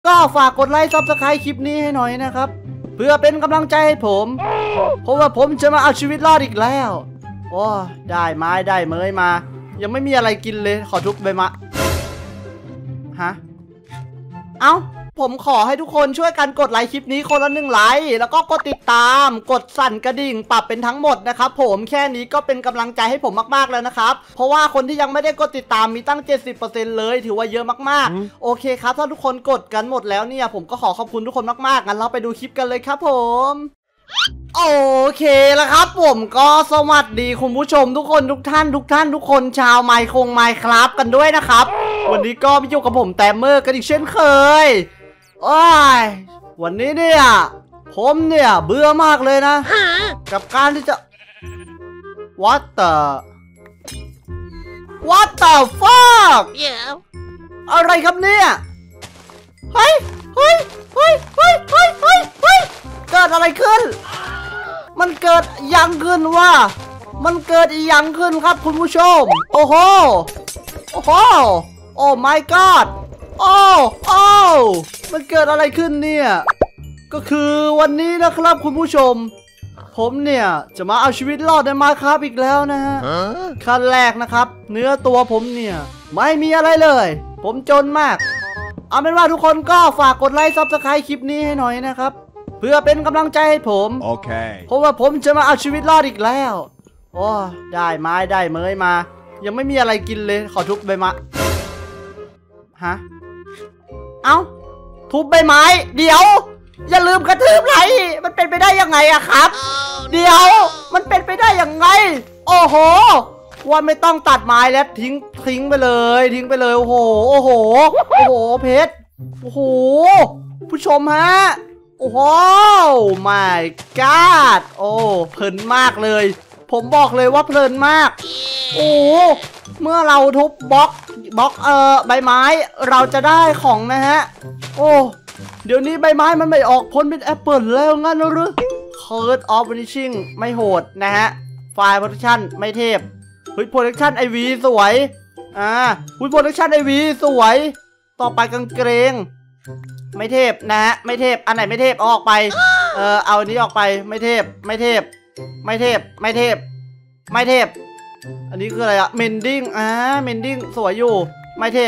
ก็ฝากกดไลค์ซับสไครต์คลิปนี้ให้หน่อยนะครับเพื่อเป็นกำลังใจให้ผมเพราะว่าผมจะมาเอาชีวิตรอดอีกแล้วโอ้ได้ไม้ได้เมยมายังไม่มีอะไรกินเลยขอทุบใบไม้ฮะเอ้าผมขอให้ทุกคนช่วยกันกดไลค์คลิปนี้คนละ1 ไลค์แล้วก็กดติดตามกดสั่นกระดิ่งปรับเป็นทั้งหมดนะครับผมแค่นี้ก็เป็นกำลังใจให้ผมมากๆแล้วนะครับเพราะว่าคนที่ยังไม่ได้กดติดตามมีตั้ง 70% เลยถือว่าเยอะมากๆโอเคครับถ้าทุกคนกดกันหมดแล้วเนี่ยผมก็ขอขอบคุณทุกคนมากๆงั้นเราไปดูคลิปกันเลยครับผมโอเคแล้วครับผมก็สวัสดีคุณผู้ชมทุกคนทุกท่านทุกคนชาวไมค์ครับกันด้วยนะครับวันนี้ก็มาอยู่กับผมแตมเมอร์กันอีกเช่นเคยโอ้ยวันนี้เนี่ยผมเนี่ยเบื่อมากเลยนะกับการที่จะ What the fuck อะไรครับเนี่ยเฮ้ยเกิดอะไรขึ้นมันเกิดยังขึ้นว่ามันเกิดยังขึ้นครับคุณผู้ชมโอ้โหโอ้ my god โอ้มันเกิดอะไรขึ้นเนี่ยก็คือวันนี้นะครับคุณผู้ชมผมเนี่ยจะมาเอาชีวิตรอดในMinecraftอีกแล้วนะฮะขั้นแรกนะครับเนื้อตัวผมเนี่ยไม่มีอะไรเลยผมจนมากเอาเป็นว่าทุกคนก็ฝากกดไลค์ซับสไครต์คลิปนี้ให้หน่อยนะครับเพื่อเป็นกำลังใจให้ผมโอเคเพราะว่าผมจะมาเอาชีวิตรอดอีกแล้วโอ้ได้ไม้ได้เมยมายังไม่มีอะไรกินเลยขอทุบใบไม้ฮะเอ้าทุบใบไม้เดี๋ยวอย่าลืมกระทืบไรมันเป็นไปได้ยังไงอะครับเดี๋ยวมันเป็นไปได้ยังไงโอ้โหว่าไม่ต้องตัดไม้แล้วทิ้งไปเลยโอ้โหเพชรโอ้โหผู้ชมฮะโอ้โห my god โอ้เพลินมากเลยผมบอกเลยว่าเพลินมากโอ้เมื่อเราทุบบล็อกใบไม้เราจะได้ของนะฮะโอ้เดี๋ยวนี้ใบไม้มันไม่ออกพ้นเป็นแอปเปิลแล้วงั้นหรือ Curse of Vanishing ไม่โหดนะฮะไฟล์ Protection ไม่เทพProtection IV สวยProtection IV สวยต่อไปกางเกงไม่เทพนะฮะไม่เทพอันไหนไม่เทพออกไปเอาอันนี้ออกไปไม่เทพอันนี้คืออะไรอะMending Mending สวยอยู่ไม่เทพ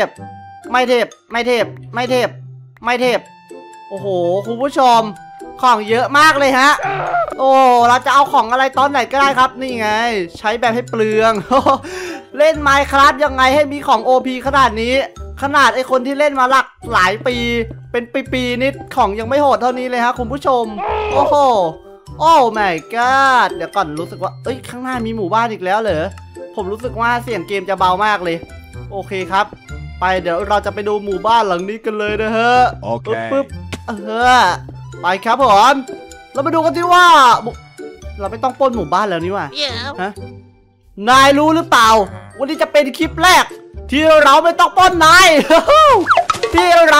โอ้โหคุณผู้ชมของเยอะมากเลยฮะโอ้เราจะเอาของอะไรตอนไหนก็ได้ครับนี่ไงใช้แบบให้เปลืองเล่น Minecraft ยังไงให้มีของ OP ขนาดนี้ขนาดไอคนที่เล่นมาหลายปีเป็นปีนิดของยังไม่โหดเท่านี้เลยฮะคุณผู้ชมโอ้โหโอ้ my god เดี๋ยวก่อนรู้สึกว่าข้างหน้ามีหมู่บ้านอีกแล้วเหรอผมรู้สึกว่าเสียงเกมจะเบามากเลยโอเคครับไปเดี๋ยวเราจะไปดูหมู่บ้านหลังนี้กันเลยนะฮะโอเคปึ๊บไปครับผมเรามาดูกันที่ว่าเราไม่ต้องปล้นหมู่บ้านแล้วนี่ว่าฮะนายรู้หรือเปล่าวันนี้จะเป็นคลิปแรกที่เราไม่ต้องปล้นนายนี่แห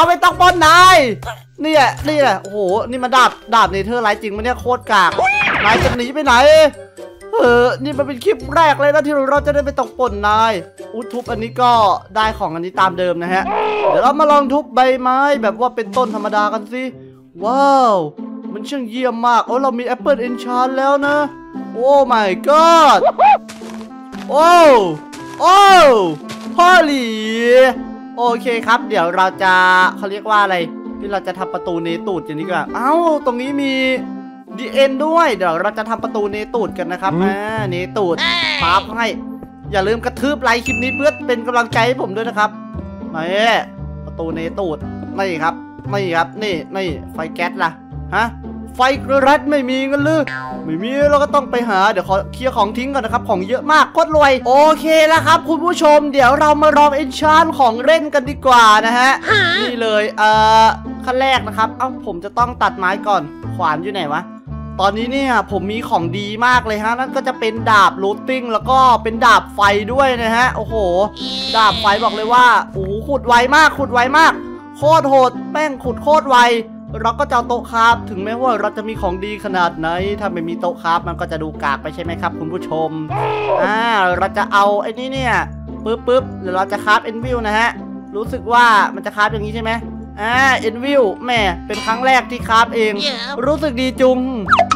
ละโอ้โหนี่มาดาบเนเธอร์ไลท์จริงมันเนี่ยโคตรกากนายจะหนีไปไหนนี่มันเป็นคลิปแรกเลยนะที่เราจะได้ไปตกปล้นนายทุบอันนี้ก็ได้ของอันนี้ตามเดิมนะฮะเดี๋ยวเรามาลองทุบใบไม้แบบว่าเป็นต้นธรรมดากันสิว้าวมันช่างเยี่ยมมากเรามีแอปเปิลเอนชานแล้วนะโอ้ my god โอ้พ่อหลีโอเคครับเดี๋ยวเราจะเขาเรียกว่าอะไรที่เราจะทำประตูเนตูดอย่างนี้กันตรงนี้มีดีเอ็นด้วยเดี๋ยวเราจะทำประตูเนตูดกันนะครับเนตูดปั๊บให้อย่าลืมกระทืบไลค์คลิปนี้เพื่อเป็นกำลังใจให้ผมด้วยนะครับนี่ประตูเนตูดนี่ครับนี่ไฟแก๊สล่ะฮะไฟกระแรดไม่มีกันเลยไม่มีเราก็ต้องไปหาเดี๋ยวขอเคลียร์ของทิ้งก่อนนะครับของเยอะมากโคตรรวยโอเคแล้วครับคุณผู้ชมเดี๋ยวเรามาลองเอนชานของเล่นกันดีกว่านะฮะนี่เลยขั้นแรกนะครับผมจะต้องตัดไม้ก่อนขวานอยู่ไหนวะตอนนี้เนี่ยผมมีของดีมากเลยฮะนั่นก็จะเป็นดาบรูทติ้งแล้วก็เป็นดาบไฟด้วยนะฮะโอ้โหดาบไฟบอกเลยว่าโอ้โหขุดไวมากโคตรโหดแป้งขุดโคตรไวเราก็จะเอาโต๊ะคราฟถึงแม้ว่าเราจะมีของดีขนาดไหนถ้าไม่มีโต๊ะคราฟมันก็จะดูกากไปใช่ไหมครับคุณผู้ชมเราจะเอาไอ้นี่เนี่ยปึ๊บเดี๋ยวเราจะคราฟเอ็นวิวนะฮะรู้สึกว่ามันจะคราฟอย่างนี้ใช่ไหมเอ็นวิวแม่เป็นครั้งแรกที่คราฟเอง รู้สึกดีจุง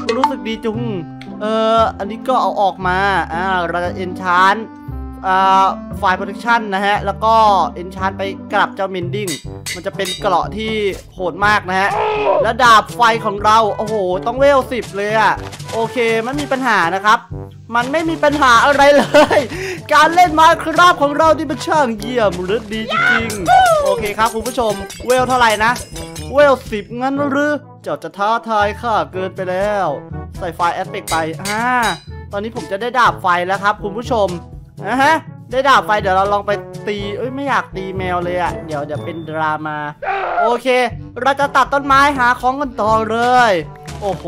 อันนี้ก็เอาออกมาเราจะเอนชานไฟล์โปรเทคชั่นนะฮะแล้วก็เอนชานไปกลับเจ้ามินดิ้งมันจะเป็นเกราะที่โหดมากนะฮะแล้วดาบไฟของเราโอ้โหต้องเวล10เลยอะโอเคไม่มีปัญหานะครับมันไม่มีปัญหาอะไรเลยการเล่นไมน์คราฟของเราที่มันช่างเยี่ยมและดีจริงๆโอเคครับคุณผู้ชมเวลเท่าไหร่นะเวล10งั้นหรือเจ้าจะท้าทายข้าเกินไปแล้วใส่ไฟล์แอสเปกไปตอนนี้ผมจะได้ดาบไฟแล้วครับคุณผู้ชมได้ดาบไฟเดี๋ยวเราลองไปตีไม่อยากตีแมวเลยเดี๋ยวเป็นดราม่าโอเคเราจะตัดต้นไม้หาของกันต่อเลยโอ้โห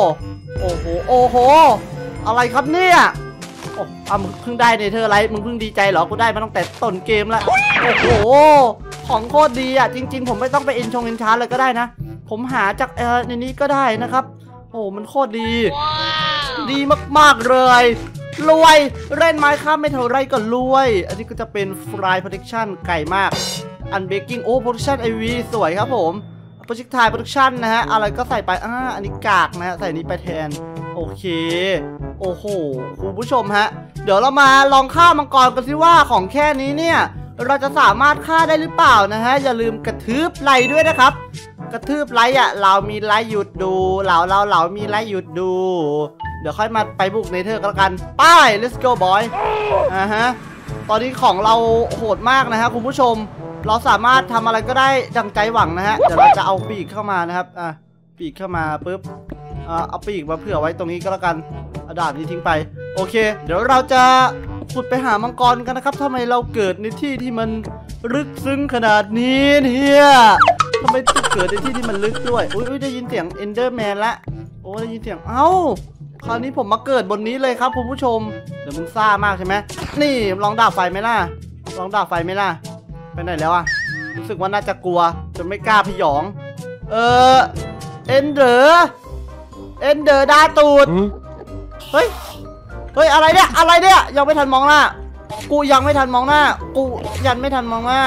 อะไรครับเนี่ยมึงเพิ่งได้เนเธอร์ไลท์มึงเพิ่งดีใจเหรอกูได้มาตั้งแต่ต้นเกมแล้วโอ้โหของโคตรดีจริงๆผมไม่ต้องไปเอนชานเลยก็ได้นะผมหาจากในนี้ก็ได้นะครับโอ้มันโคตรดี ดีมากๆเลยรวยเล่นไม้ข้ามไม่เท่าไรก็รวยอันนี้ก็จะเป็นฟลายโปรเทคชั่นไก่มากอันเบกกิ้งโปรเทคชั่นIVสวยครับผมโปรเจกต์ไทยโปรเทคชั่นนะฮะอะไรก็ใส่ไปอันนี้กากนะฮะใส่นี้ไปแทนโอเคโอ้โหคุณผู้ชมฮะเดี๋ยวเรามาลองฆ่ามังกรกันสิว่าของแค่นี้เนี่ยเราจะสามารถฆ่าได้หรือเปล่านะฮะอย่าลืมกระทืบไลค์ด้วยนะครับกระทืบไลค์เรามีไลค์หยุดดูเรามีไลค์หยุดดูเดี๋ยวค่อยมาไปบุกเนเธอร์กันละกันไป let's go boy ตอนนี้ของเราโหดมากนะฮะคุณผู้ชมเราสามารถทำอะไรก็ได้ดังใจหวังนะฮะเดี๋ยวเราจะเอาปีกเข้ามานะครับปีกเข้ามาปุ๊บเอาปีกมาเผื่อไว้ตรงนี้ก็แล้วกันเอาดาบนี้ทิ้งไปโอเคเดี๋ยวเราจะขุดไปหามังกรกันนะครับทำไมเราเกิดในที่ที่มันลึกซึ้งขนาดนี้เนี่ยทำไมต้องเกิดในที่ที่มันลึกด้วยอุ้ยได้ยินเสียงเอนเดอร์แมนละโอ้ได้ยินเสียงคราวนี้ผมมาเกิดบนนี้เลยครับคุณผู้ชมเดี๋ยวมึงซ่ามากใช่ไหมนี่ลองดาบไฟไหมล่ะไปไหนแล้วรู้สึกว่าน่าจะกลัวจนไม่กล้าพยองเอนเดอร์ดาตูดเฮ้ยอะไรเนี่ยยังไม่ทันมองหน้ากูยังไม่ทันมองหน้ายังไม่ทันมองหน้า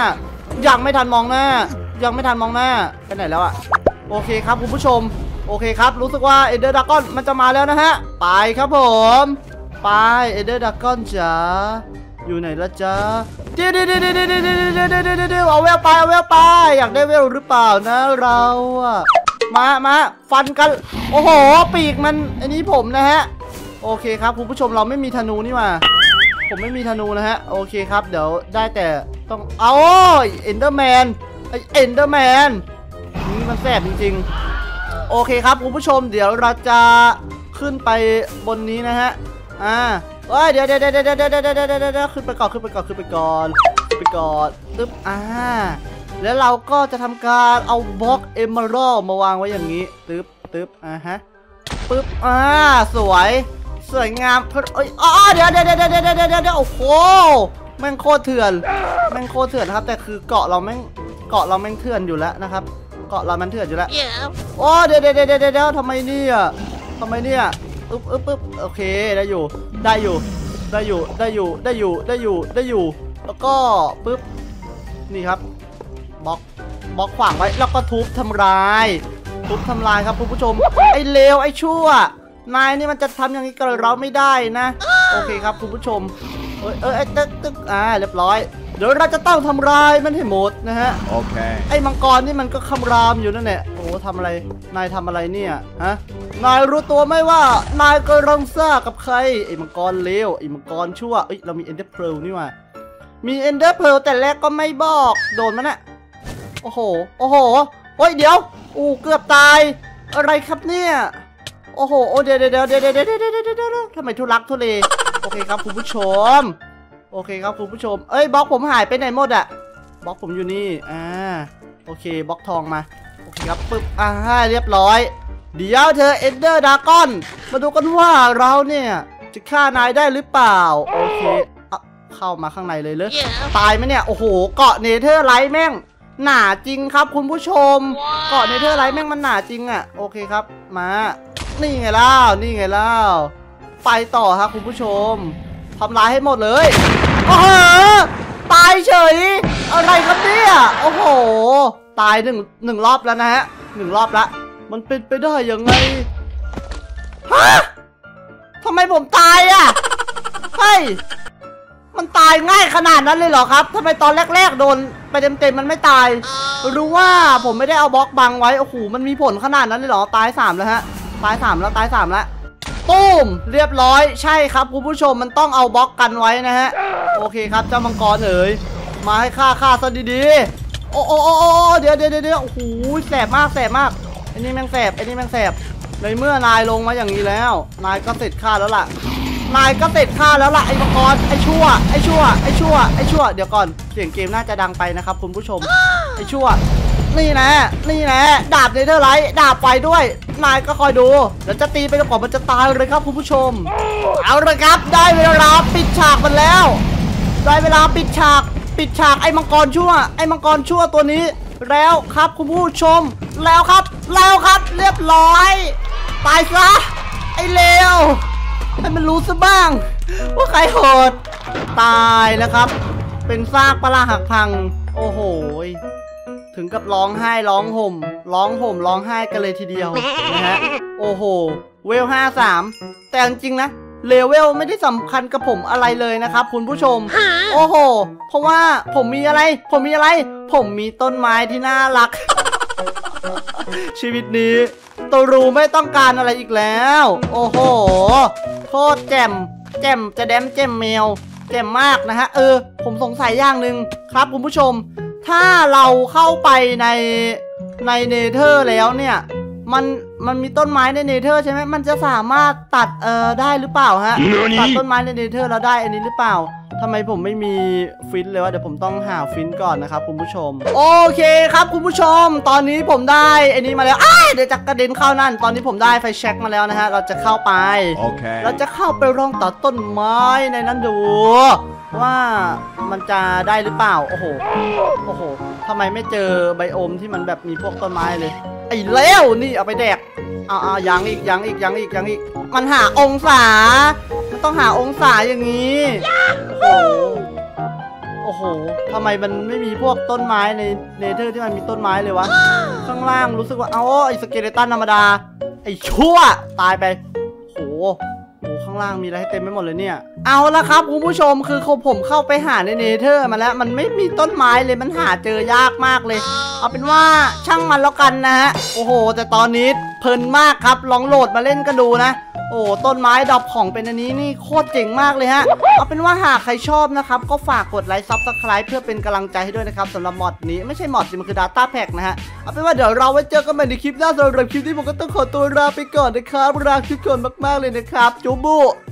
ไปไหนแล้วโอเคครับคุณผู้ชมโอเคครับรู้สึกว่าเอเดอร์ดากอนมันจะมาแล้วนะฮะไปครับผมไปเอเดอร์ดากอนจ๋าอยู่ไหนละจ๊ะเดี๋ยวเอาเวลไปอยากได้เวลหรือเปล่านะเรามาฟันกันโอ้โหปีกมันอันนี้ผมนะฮะโอเคครับคุณผู้ชมเราไม่มีธนูนี่มาผมไม่มีธนูนะฮะโอเคครับเดี๋ยวได้แต่ต้องเอาเอนเดอร์แมนนี่มันแสบจริงๆโอเคครับคุณผู้ชมเดี๋ยวเราจะขึ้นไปบนนี้นะฮะเดี๋ยวขึ้นไปก่อนตึ๊บแล้วเราก็จะทำการเอาบล็อกเอเมอรัลมาวางไว้อย่างนี้ตึ๊บปึ๊บสวยงามเดี๋ยวโอ้โหแม่งโคตรเถื่อนนะครับแต่คือเกาะเราแม่งเถื่อนอยู่แล้วนะครับเกาะเรามันเถื่อนอยู่แล้วโอ้เดี๋ยวทำไมเนี่ยปึ๊บโอเคได้อยู่แล้วก็ปึ๊บนี่ครับบล็อกขวางไว้แล้วก็ทุบทำลายครับคุณผู้ชมไอ้เลวไอ้ชั่วนายนี่มันจะทำอย่างนี้กับเราไม่ได้นะโอเคครับคุณผู้ชมตึ๊กเรียบร้อยเดี๋ยวเราจะต้องทำลายมันให้หมดนะฮะโอเคไอ้มังกรนี่มันก็คำรามอยู่นั่นแหละโอ้ทำอะไรนายทำอะไรเนี่ยนายรู้ตัวไหมว่านายกำลังซ่ากับใครไอ้มังกรเลวไอ้มังกรชั่วเรามีเอนเดอร์เพลนี่ว่ะมีเอนเดอร์เพลแต่แรกก็ไม่บอกโดนมันน่ะโอ้โหเดี๋ยวเกือบตายอะไรครับเนี่ยโอ้โหเดี๋ยวทำไมทุลักทุเลโอเคครับคุณผู้ชมบล็อกผมหายไปไหนหมดบล็อกผมอยู่นี่โอเคบล็อกทองมาโอเคครับปึ๊บเรียบร้อยเดี๋ยวเธอเอนเดอร์ดากอนมาดูกันว่าเราเนี่ยจะฆ่านายได้หรือเปล่าโอเคเข้ามาข้างในเลยเลยตายไหมเนี่ยโอ้โหเกาะเนเธอร์ไลท์แม่งหนาจริงครับคุณผู้ชมเกาะเนเธอร์ไลท์แม่งมันหนาจริงโอเคครับมานี่ไงเล่าไปต่อครับคุณผู้ชมทำลายให้หมดเลยโอ้โหตายเฉยอะไรครับเนี่ยโอ้โหตายหนึ่งรอบแล้วนะฮะ1 รอบละมันเป็นไปได้ยังไงฮะทำไมผมตายอ่ะเฮ้ยมันตายง่ายขนาดนั้นเลยเหรอครับทำไมตอนแรกๆโดนไปเต็มๆมันไม่ตายรู้ว่าผมไม่ได้เอาบล็อกบังไว้โอ้โหมันมีผลขนาดนั้นเลยเหรอตาย3แล้วฮะตาย3แล้วตาย3แล้วตุ้มเรียบร้อยใช่ครับคุณผู้ชมมันต้องเอาบล็อกกันไว้นะฮะโอเคครับเจ้ามังกรเอ๋ยมาให้ฆ่าซะดีๆโอ้เดี๋ยวโอ้โหแสบมากไอ้นี่แม่งแสบในเมื่อนายลงมาอย่างนี้แล้วนายก็เสร็จฆ่าแล้วล่ะไอ้มังกรไอ้ชั่วเดี๋ยวก่อนเสียงเกมน่าจะดังไปนะครับคุณผู้ชมไอ้ชั่วนี่นะดาบเนเธอร์ไลท์ดาบไฟด้วยนายก็คอยดูเดี๋ยวจะตีไปจนกว่ามันจะตายเลยครับคุณผู้ชมเอาเลยครับได้เวลาปิดฉากมันแล้วได้เวลาปิดฉากไอ้มังกรชั่วตัวนี้แล้วครับคุณผู้ชมแล้วครับเรียบร้อยตายซะไอ้เลวให้มันรู้ซะบ้างว่าใครโหดตายแล้วครับเป็นซากปลาหักพังโอ้โหถึงกับร้องไห้ร้องห่มร้องไห้กันเลยทีเดียวนะฮะโอ้โหเวล53แต่จริงๆนะเลเวลไม่ได้สำคัญกับผมอะไรเลยนะครับคุณผู้ชมโอ้โหเพราะว่าผมมีต้นไม้ที่น่ารัก ชีวิตนี้ตัวรูไม่ต้องการอะไรอีกแล้วโอ้โหโคตรแจ่มจะแจ่มแมวแจ่มมากนะฮะผมสงสัยอย่างหนึ่งครับคุณผู้ชมถ้าเราเข้าไปในเนเธอร์แล้วเนี่ยมันมีต้นไม้ในเนเธอร์ใช่ไหมมันจะสามารถตัดได้หรือเปล่าฮะตัดต้นไม้ในเนเธอร์แล้วได้อันนี้หรือเปล่าทำไมผมไม่มีฟินเลยวะเดี๋ยวผมต้องหาฟินก่อนนะครับคุณผู้ชมโอเคครับคุณผู้ชมตอนนี้ผมได้อันนี้มาแล้วเดี๋ยวจะกระเด็นเข้านั่นตอนนี้ผมได้ไฟแช็กมาแล้วนะฮะเราจะเข้าไปเราจะเข้าไปลองตัดต้นไม้ในนั้นดูว่ามันจะได้หรือเปล่าโอ้โหทำไมไม่เจอไบโอมที่มันแบบมีพวกต้นไม้เลยไอ้แล้วนี่เอาไปแดกยังอีกมันหาองศามันต้องหาองศาอย่างนี้โอ้โหทำไมมันไม่มีพวกต้นไม้ในเนเธอร์ที่มันมีต้นไม้เลยวะข้างล่างรู้สึกว่าไอ้สเกเลตันธรรมดาไอ้ชั่วตายไปโอ้โหข้างล่างมีอะไรให้เต็มไปหมดเลยเนี่ยเอาละครับคุณผู้ชมคือผมเข้าไปหาในเนเธอร์มาแล้วมันไม่มีต้นไม้เลยมันหาเจอยากมากเลยเอาเป็นว่าช่างมันแล้วกันนะฮะโอ้โหแต่ตอนนี้เพลินมากครับลองโหลดมาเล่นกันดูนะโอ้ต้นไม้ดอกของเป็นอันนี้นี่โคตรเจ๋งมากเลยฮะเอาเป็นว่าหากใครชอบนะครับก็ฝากกดไลค์ซับสไครป์เพื่อเป็นกำลังใจให้ด้วยนะครับสำหรับมอดนี้ไม่ใช่มอดสิมันคือ Data Pack นะฮะเอาเป็นว่าเดี๋ยวเราไว้เจอกันใหม่ในคลิปหน้าสำหรับคลิปนี้ผมก็ต้องขอตัวลาไปก่อนนะครับรักทุกคนมากๆเลยนะครับจูบุ